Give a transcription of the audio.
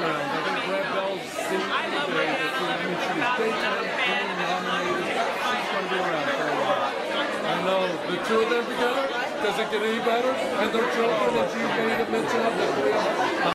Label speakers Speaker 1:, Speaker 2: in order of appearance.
Speaker 1: around. I think Brad Bell's seen it today. I mean, she was daytime Emmy nominated. She's going to be around for a while. I know the two of them together doesn't get any better, and their children, as you made a mention of, the three of them.